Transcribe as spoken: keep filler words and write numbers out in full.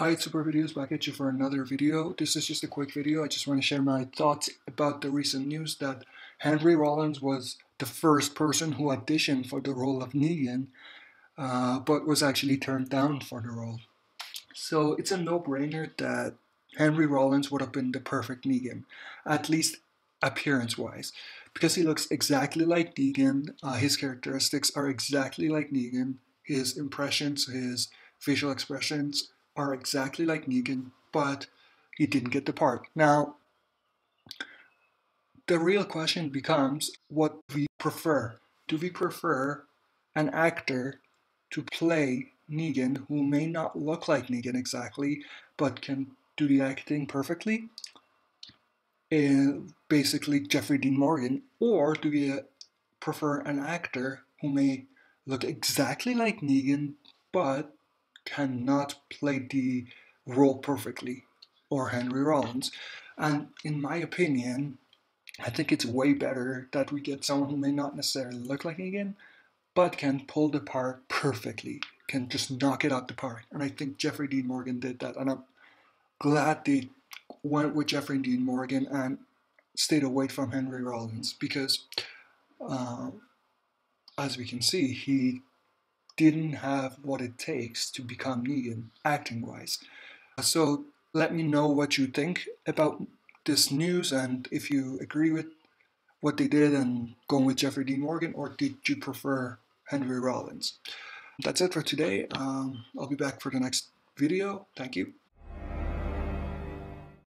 Hi, it's Super Videos back at you for another video. This is just a quick video. I just want to share my thoughts about the recent news that Henry Rollins was the first person who auditioned for the role of Negan, uh, but was actually turned down for the role. So it's a no-brainer that Henry Rollins would have been the perfect Negan, at least appearance-wise, because he looks exactly like Negan. Uh, his characteristics are exactly like Negan. His impressions, his facial expressions are exactly like Negan, but he didn't get the part. Now, the real question becomes what we prefer. Do we prefer an actor to play Negan who may not look like Negan exactly, but can do the acting perfectly? Uh, basically, Jeffrey Dean Morgan. Or do we uh, prefer an actor who may look exactly like Negan, but cannot play the role perfectly? Or Henry Rollins. And in my opinion, I think it's way better that we get someone who may not necessarily look like Negan, but can pull the part perfectly, can just knock it out the park. And I think Jeffrey Dean Morgan did that. And I'm glad they went with Jeffrey Dean Morgan and stayed away from Henry Rollins because, uh, as we can see, he didn't have what it takes to become Negan acting wise. So let me know what you think about this news and if you agree with what they did and going with Jeffrey Dean Morgan, or did you prefer Henry Rollins? That's it for today. Um, I'll be back for the next video. Thank you.